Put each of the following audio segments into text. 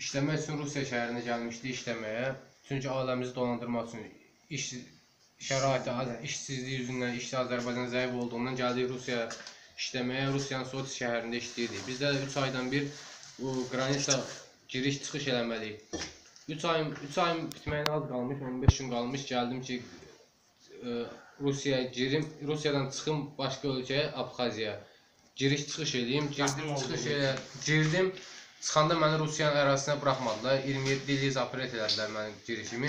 İşləmək üçün Rusiya şəhərinə gəlmişdi işləməyə. Çünki ailəmizi dolandırmaq üçün iş şəraiti, işsizlik yüzündən, işçi Azərbaycan zəif olduğundan gəldik Rusiyaya işləməyə. Rusiyanın Soçi şəhərində işləyirdik. Biz də 3 aydan bir bu qranitsa giriş-çıxış eləməliyik. 3 ayın bitməyinə az qalmış, 15 gün qalmış. Gəldim ki, Rusiyaya girim, Rusiyadan çıxım başqa ölkəyə, Abxaziyaya. Giriş-çıxış eləyim, girdim. Çıxanda məni Rusiyanın ərazisinə buraxmadılar. 27 il zapret elədilər mənim girişimi.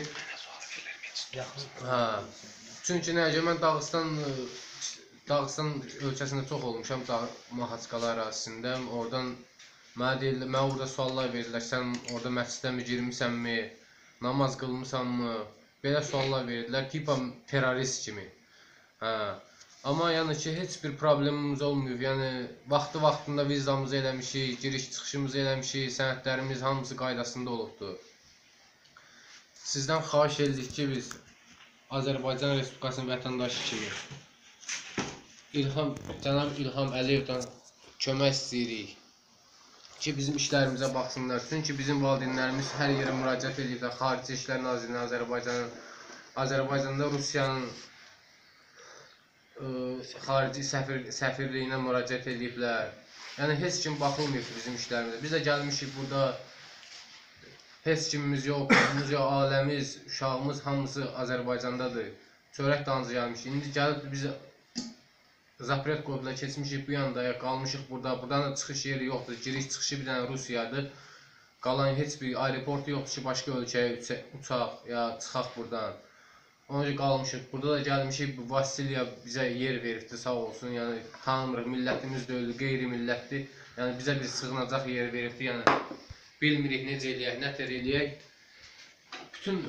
Çünki nəyə görə mən Dağıstan ölkəsində çox olmuşam, Maxaçqala ərazisində. Oradan mənə orada suallar verirlər, sən orada məscidəmi girmisənmi, namaz qılmısanmı, belə suallar verirlər, tipa terrorist kimi. Amma yəni ki, heç bir problemimiz olmuyor, yəni vaxtında vizamızı eləmişik, giriş-çıxışımızı eləmişik, sənədlərimiz hamısı qaydasında olubdur. Sizdən xahiş edirik ki, biz Azərbaycan Respublikasının vətəndaşı kimi Cənab İlham Əliyevdən kömək istəyirik ki, bizim işlərimizə baxsınlar. Çünki bizim valideynlərimiz hər yerə müraciət ediblər, Xarici İşlər Nazirliyinə, Azərbaycanda Rusiyanın xarici səfirliyinə müraciət ediblər. Yəni, heç kim baxılmıyor bizim işlərimizə. Biz də gəlmişik burada, heç kimimiz yox, qızımız yox, ailəmiz, uşağımız hamısı Azərbaycandadır. Çörək dancı gəlmişik. İndi gəlib biz zapret qoydular, keçmişik bu yanda, qalmışıq burada. Buradan da çıxış yeri yoxdur, giriş-çıxışı bir dənə Rusiyadır. Qalan heç bir aeroportu yoxdur ki, başqa ölkəyə uçaq ya çıxaq buradan. Ona görə qalmışıq. Burada da gəlmişik, Vasiliya bizə yer veribdir, sağ olsun. Yəni, tanımırıq, millətimiz də öldü, qeyri-millətdir. Yəni, bizə bir sığınacaq yer veribdir. Yəni, bilmirik necə eləyək, nətər eləyək. Bütün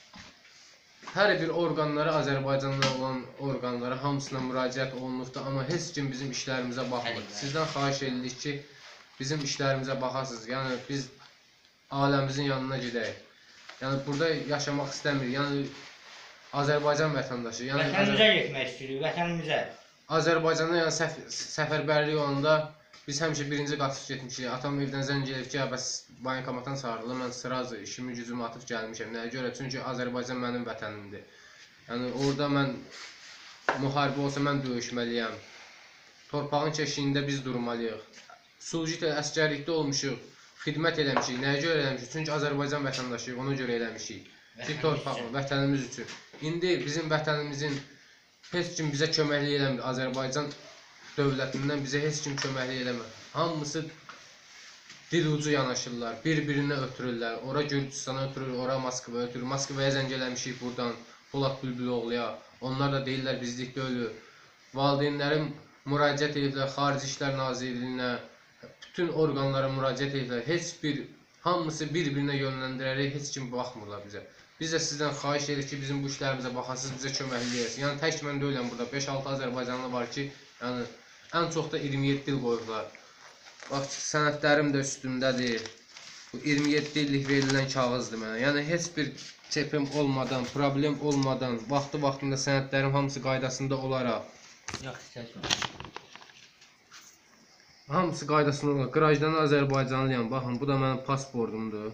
hər bir orqanlara, Azərbaycanda olan orqanlara hamısına müraciət olunubdur, amma heç kim bizim işlərimizə baxmır. Sizdən xahiş edirik ki, bizim işlərimizə baxasınız. Yəni, biz ailəmizin yanına gedək. Yəni, burada yaşamaq istəmirik. Yəni, Azərbaycan vətəndaşı. Vətənimizə getmək istəyirik, vətənimizə. Azərbaycanda səfərbərlik olanda biz həmişə birinci qaçıb getmişik. Atam evdən zəng gəlib ki, bəs bankomatdan çağırdılar. Mən sırazı işimi gücümü atıb gəlmişəm. Nəyə görə? Çünki Azərbaycan mənim vətənimdir. Yəni, orada mən müharibə olsa mən döyüşməliyəm. Torpağın keşiyində biz durmalıyıq. Sulcit əskərlikdə olmuşuq, xidmət eləmişik. Nəyə görə eləmişik? Çünki Azərbaycan vətəndaşıyıq, ona görə eləmişik. Ki, torpağın, vətənimiz üçün. İndi bizim vətənimizin heç kim bizə köməklik eləmir. Azərbaycan dövlətindən bizə heç kim köməklik eləmir. Hamısı dil ucu yanaşırlar, bir-birinə ötürürlər. Ora Gürcüstana ötürür, ora Moskvaya ötürür. Moskvaya zəng eləmişik buradan, Polad Bülbüloğluya. Onlar da deyirlər bizlikdə ölür. Valideynlərim müraciət ediblər Xarici İşlər Nazirliyinə, bütün orqanlara müraciət ediblər. Heç bir, hamısı bir-birinə yönləndirərək heç kim baxmırlar bizə. Biz də sizdən xahiş edirik ki, bizim bu işlərimizə baxasınız, bizə köməklik edəsiniz. Yəni, tək mən deyiləm burada, 5-6 Azərbaycanlı var ki, yəni, ən çox da 27 il qoyublar. Bax, sənədlərim də üstümdədir. Bu 27 illik verilən kağızdır mənə. Yəni, heç bir çepim olmadan, problem olmadan, vaxtında sənədlərim hamısı qaydasında olaraq. Yox, istəyəcəm. Hamısı qaydasında olaraq. Qrajdan Azərbaycanlıyam. Baxın, bu da mənim pasportumdur.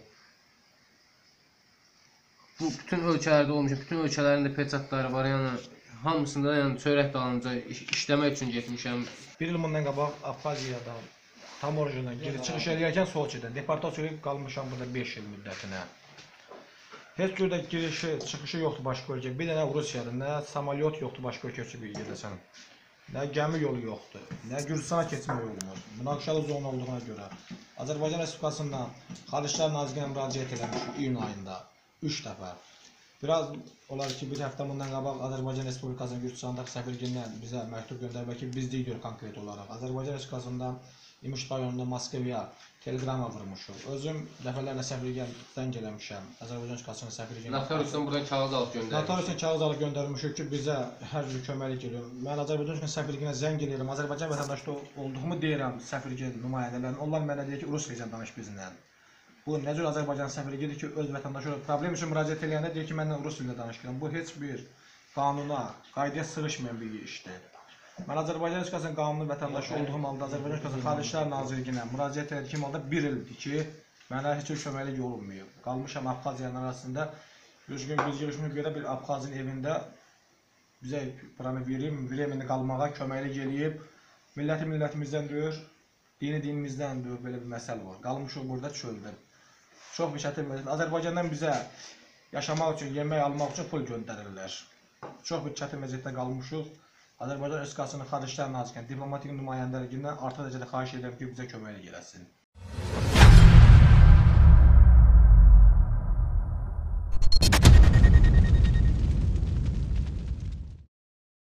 Bu, bütün ölkələrdə olmuşam. Bütün ölkələrin də peçatları var. Yəni, hamısında çörək dalınca işləmək üçün getmişəm. Bir il bundan qabaq Abxaziyadan, tam orijinal geri-çıxış eləyərkən Soçidən, deportasiya qalmışam burada 5 il müddətinə. Heç cürdə girişi, çıxışı yoxdur başqa ölkə. Bir dənə Rusiyadır, nə samolyot yoxdur başqa ölkə üçün gedəsən. Nə gəmi yolu yoxdur, nə Gürcüstana keçmək olmur. Münaqişəli zona olduğuna görə. Azərbaycan Respublikasından Xarici İşlər Nazirliyinə müraciət eləmişik iyun ayında 3 dəfə. Biraz olar ki, bir həftə bundan qabaq Azərbaycan Respublikasının Gürcüstandakı səfirliyindən bizə məktub göndərmək ki, biz deyirik konkret olaraq. Azərbaycan Respublikasından İmişli rayonunda Moskvaya telegrama vurmuşuq. Özüm dəfələrlə səfirliyə zəng eləmişəm. Azərbaycan Respublikasının səfirliyinə. Notariusdan buradan kağız alıb göndərmişik. Notariusdan kağız alıb göndərmişik ki, bizə hər cür köməklik edir. Mən Azərbaycan Respublikasının səfirliyinə zəng eləyirəm. Azərbaycan vətəndaşı olduğumu deyirəm səfirliyə nümayəndələrin. Onlar mənə deyir ki, rus dilində danış bizimlə. Bu nə cür Azərbaycan səfirliyidir ki, öz vətəndaşı problem üçün müraciət edəndə deyir ki, məndən rus dilində danışıram. Bu heç bir qanuna, qaydaya sığışmayan bir işdir. Mən Azərbaycan Respublikasının qanuni vətəndaşı olduğum halda Azərbaycan Respublikasının Xarici İşlər Nazirliyinə müraciət etdiyim halda 1 ildir ki, Mənə heç bir köməklik olunmayıb. Qalmışam Abxaziyanın arasında. Bir gün biz görüşmüş belə bir Abxazın evində bizə buranı Vremeni qalmağa köməklik eləyib. Millətimizdən deyir, dinimizdən deyir, belə bir məsələ var. Qalmışıq burada çöldə. Çox bir çətin vəziyyət. Azərbaycandan bizə yaşamaq üçün, yemək almaq üçün pul göndərirlər. Çox bir çətin vəziyyətdə qalmışıq. Azərbaycan Respublikasının Xarici İşlər Nazirliyinin diplomatik nümayəndəliyindən artıq dərəcədə xahiş edirəm ki, bizə köməklik eləsin.